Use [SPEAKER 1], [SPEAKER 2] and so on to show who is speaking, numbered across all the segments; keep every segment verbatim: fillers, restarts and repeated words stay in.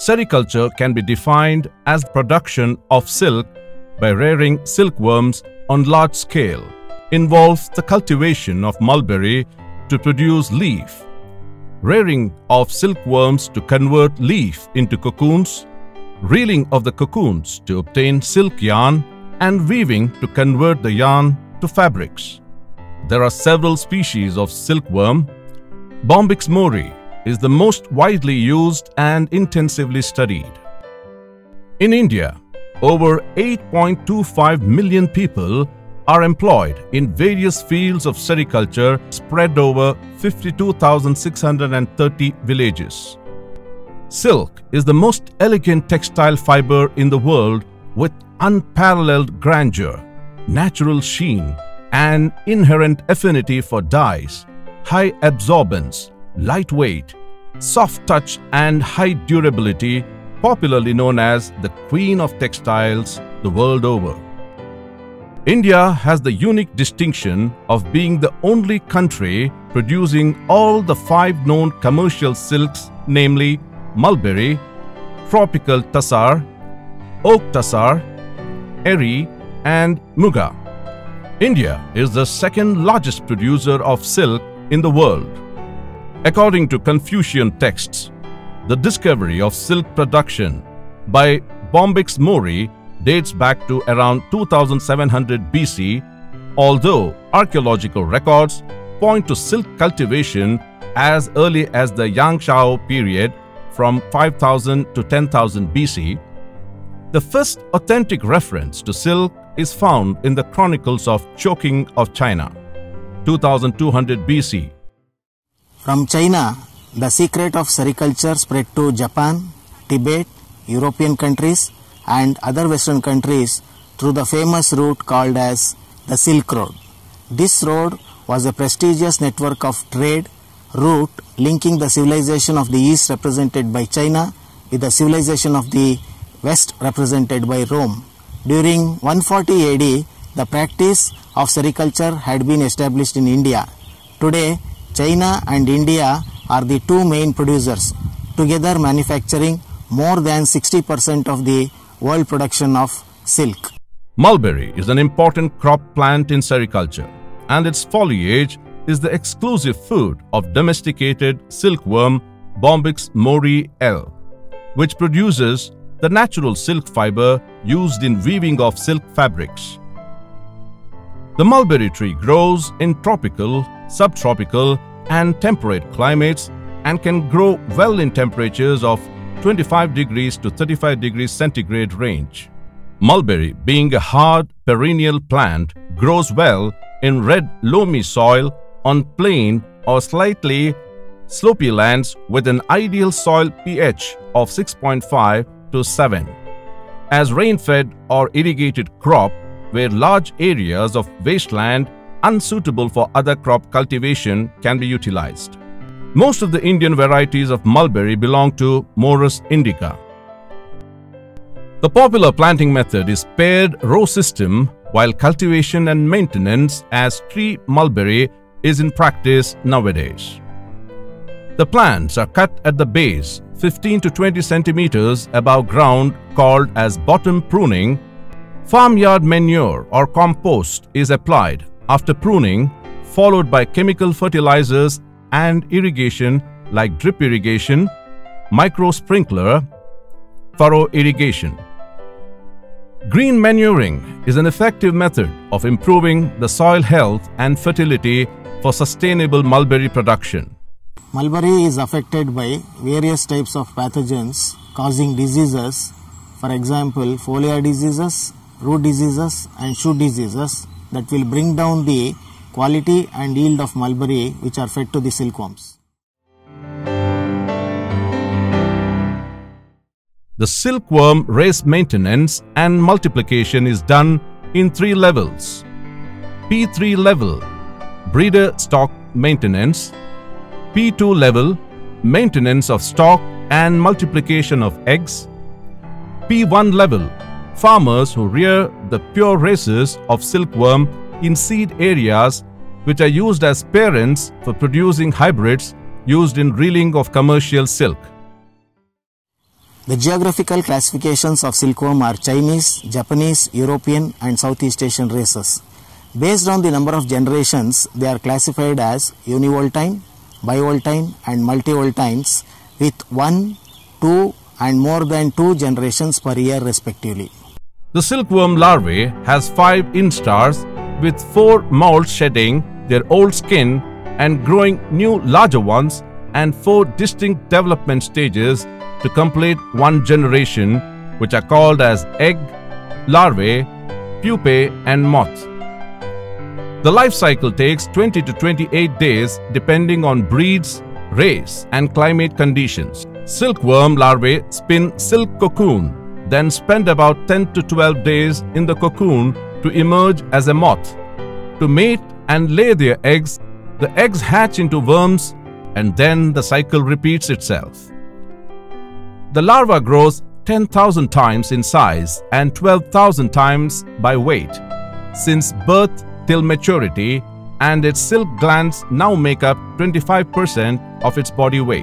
[SPEAKER 1] Sericulture can be defined as production of silk by rearing silkworms on large scale. Involves the cultivation of mulberry to produce leaf, rearing of silkworms to convert leaf into cocoons, reeling of the cocoons to obtain silk yarn, and weaving to convert the yarn to fabrics. There are several species of silkworm. Bombyx mori is the most widely used and intensively studied. In India, over eight point two five million people are employed in various fields of sericulture spread over fifty-two thousand six hundred thirty villages. Silk is the most elegant textile fiber in the world with unparalleled grandeur, natural sheen, and inherent affinity for dyes, high absorbance, lightweight, soft touch and high durability, popularly known as the Queen of Textiles the world over. India has the unique distinction of being the only country producing all the five known commercial silks, namely mulberry, tropical tassar, oak tassar, eri, and muga. India is the second largest producer of silk in the world. According to Confucian texts, the discovery of silk production by Bombyx mori dates back to around two thousand seven hundred B C, although archaeological records point to silk cultivation as early as the Yangshao period from five thousand to ten thousand B C. The first authentic reference to silk is found in the Chronicles of Choking of China, two thousand two hundred B C.
[SPEAKER 2] From China, the secret of sericulture spread to Japan, Tibet, European countries and other Western countries through the famous route called as the Silk Road. This road was a prestigious network of trade route linking the civilization of the East represented by China with the civilization of the West represented by Rome. During one forty A D, the practice of sericulture had been established in India. Today, China and India are the two main producers, together manufacturing more than sixty percent of the world production of silk.
[SPEAKER 1] Mulberry is an important crop plant in sericulture, and its foliage is the exclusive food of domesticated silkworm Bombyx mori L, which produces the natural silk fiber used in weaving of silk fabrics. The mulberry tree grows in tropical, subtropical, and temperate climates and can grow well in temperatures of twenty-five degrees to thirty-five degrees centigrade range. Mulberry, being a hard perennial plant, grows well in red loamy soil on plain or slightly slopy lands with an ideal soil pH of six point five to seven. As rain-fed or irrigated crop where large areas of wasteland unsuitable for other crop cultivation can be utilized. Most of the Indian varieties of mulberry belong to Morus indica. The popular planting method is paired row system, while cultivation and maintenance as tree mulberry is in practice nowadays. The plants are cut at the base fifteen to twenty centimeters above ground, called as bottom pruning. Farmyard manure or compost is applied after pruning, followed by chemical fertilizers and irrigation like drip irrigation, micro sprinkler, furrow irrigation. Green manuring is an effective method of improving the soil health and fertility for sustainable mulberry production.
[SPEAKER 2] Mulberry is affected by various types of pathogens causing diseases, for example foliar diseases, root diseases and shoot diseases that will bring down the quality and yield of mulberry which are fed to the silkworms.
[SPEAKER 1] The silkworm race maintenance and multiplication is done in three levels. P three level, breeder stock maintenance. P two level, maintenance of stock and multiplication of eggs. P one level, farmers who rear the pure races of silkworm in seed areas which are used as parents for producing hybrids used in reeling of commercial silk.
[SPEAKER 2] The geographical classifications of silkworm are Chinese, Japanese, European and Southeast Asian races. Based on the number of generations, they are classified as univoltine, bivoltine and multivoltines with one, two and more than two generations per year respectively.
[SPEAKER 1] The silkworm larvae has five instars with four molds shedding their old skin and growing new larger ones, and four distinct development stages to complete one generation, which are called as egg, larvae, pupae and moth. The life cycle takes twenty to twenty-eight days depending on breeds, race and climate conditions. Silkworm larvae spin silk cocoon, then spend about ten to twelve days in the cocoon to emerge as a moth. To mate and lay their eggs, the eggs hatch into worms and then the cycle repeats itself. The larva grows ten thousand times in size and twelve thousand times by weight since birth till maturity, and its silk glands now make up twenty-five percent of its body weight.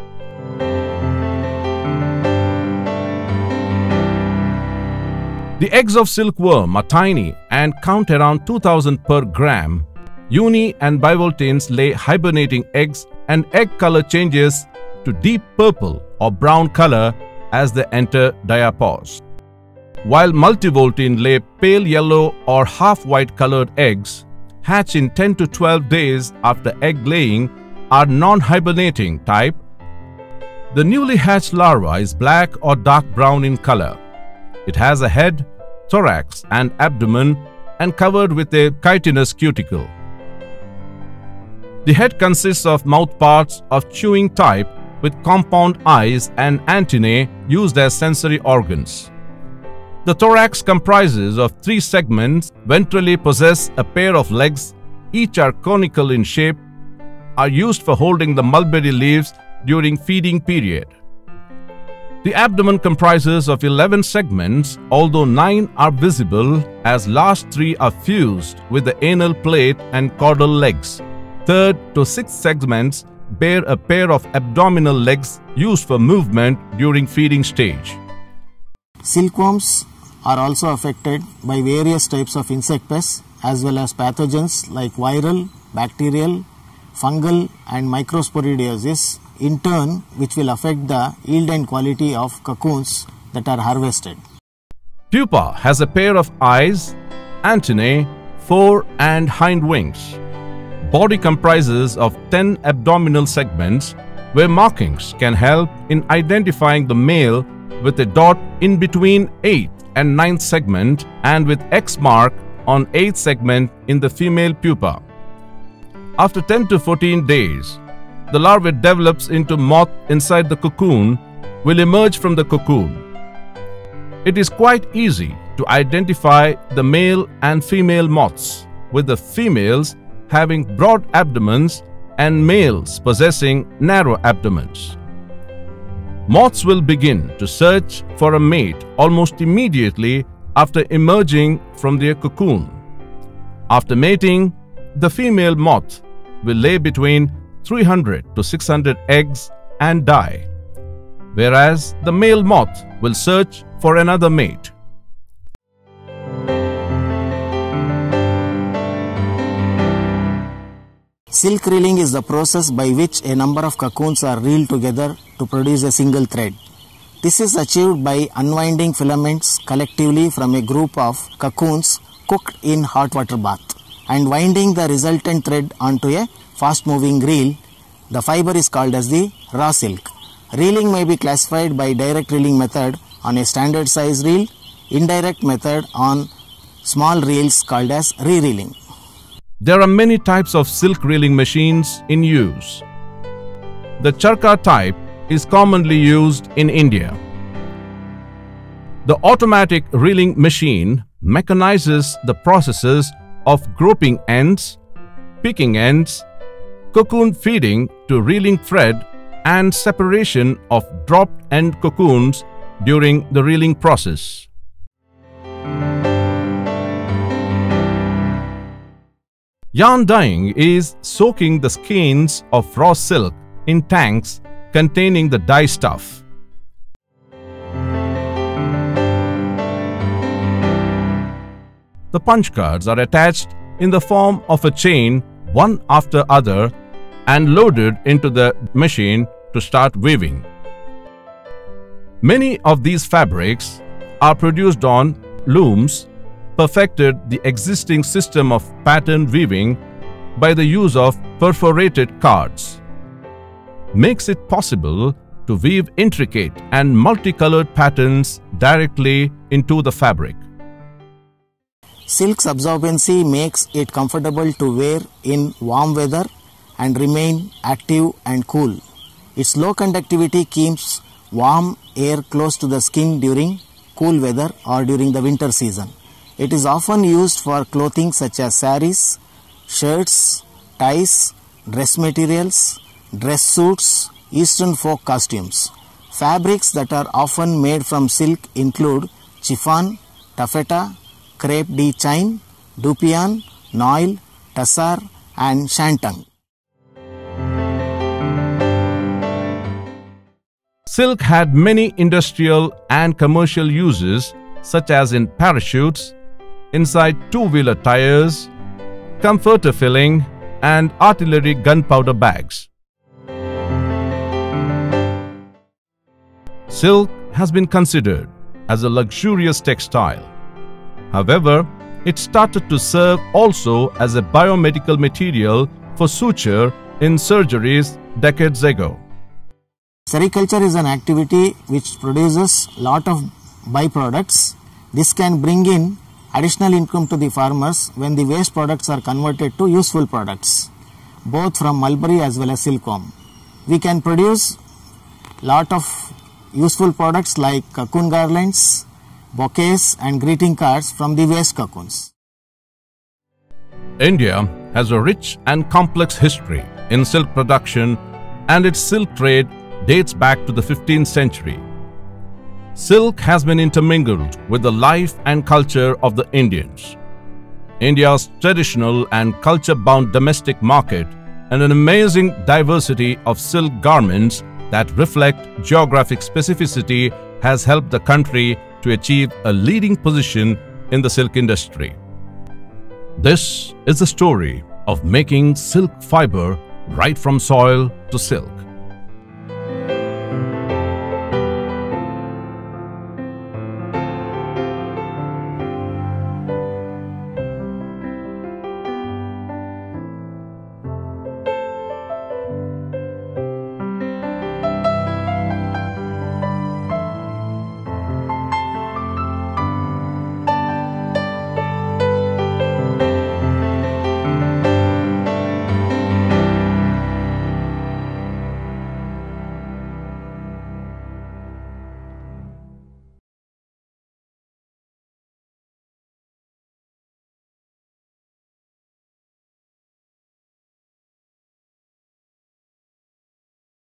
[SPEAKER 1] The eggs of silkworm are tiny and count around two thousand per gram. Uni and bivoltines lay hibernating eggs, and egg color changes to deep purple or brown color as they enter diapause. While multivoltine lay pale yellow or half-white colored eggs, hatch in ten to twelve days after egg laying, are non-hibernating type. The newly hatched larva is black or dark brown in color. It has a head, thorax and abdomen and covered with a chitinous cuticle. The head consists of mouth parts of chewing type with compound eyes and antennae used as sensory organs. The thorax comprises of three segments, ventrally possess a pair of legs, each are conical in shape, are used for holding the mulberry leaves during feeding period. The abdomen comprises of eleven segments, although nine are visible as last three are fused with the anal plate and caudal legs. Third to sixth segments bear a pair of abdominal legs used for movement during feeding stage.
[SPEAKER 2] Silkworms are also affected by various types of insect pests as well as pathogens like viral, bacterial, fungal and microsporidiosis, in turn which will affect the yield and quality of cocoons that are harvested.
[SPEAKER 1] Pupa has a pair of eyes, antennae, fore and hind wings. Body comprises of ten abdominal segments where markings can help in identifying the male with a dot in between eighth and ninth segment and with X mark on eighth segment in the female pupa. After ten to fourteen days, the larva develops into moth inside the cocoon, will emerge from the cocoon. It is quite easy to identify the male and female moths, with the females having broad abdomens and males possessing narrow abdomens. Moths will begin to search for a mate almost immediately after emerging from their cocoon. After mating, the female moth will lay between three hundred to six hundred eggs and die, whereas the male moth will search for another mate.
[SPEAKER 2] Silk reeling is the process by which a number of cocoons are reeled together to produce a single thread. This is achieved by unwinding filaments collectively from a group of cocoons cooked in hot water bath and winding the resultant thread onto a fast moving reel. The fiber is called as the raw silk. Reeling may be classified by direct reeling method on a standard size reel, indirect method on small reels called as re-reeling.
[SPEAKER 1] There are many types of silk reeling machines in use. The charkha type is commonly used in India. The automatic reeling machine mechanizes the processes of groping ends, picking ends, cocoon feeding to reeling thread and separation of dropped end cocoons during the reeling process. Yarn dyeing is soaking the skeins of raw silk in tanks containing the dye stuff. the punch cards are attached in the form of a chain one after other and loaded into the machine to start weaving. Many of these fabrics are produced on looms, perfected the existing system of pattern weaving by the use of perforated cards. Makes it possible to weave intricate and multicolored patterns directly into the fabric.
[SPEAKER 2] Silk's absorbency makes it comfortable to wear in warm weather and remain active and cool. Its low conductivity keeps warm air close to the skin during cool weather or during the winter season. It is often used for clothing such as saris, shirts, ties, dress materials, dress suits, Eastern folk costumes. Fabrics that are often made from silk include chiffon, taffeta, crepe de chine, dupion, noil, tussar and shantung.
[SPEAKER 1] Silk had many industrial and commercial uses such as in parachutes, inside two-wheeler tires, comforter filling and artillery gunpowder bags. Silk has been considered as a luxurious textile. However, it started to serve also as a biomedical material for suture in surgeries decades ago.
[SPEAKER 2] Sericulture is an activity which produces lot of byproducts. This can bring in additional income to the farmers when the waste products are converted to useful products, both from mulberry as well as silkworm. We can produce lot of useful products like cocoon garlands, bouquets and greeting cards from the waste cocoons.
[SPEAKER 1] India has a rich and complex history in silk production, and its silk trade dates back to the fifteenth century. Silk has been intermingled with the life and culture of the Indians. India's traditional and culture-bound domestic market and an amazing diversity of silk garments that reflect geographic specificity has helped the country to achieve a leading position in the silk industry. This is the story of making silk fiber right from soil to silk.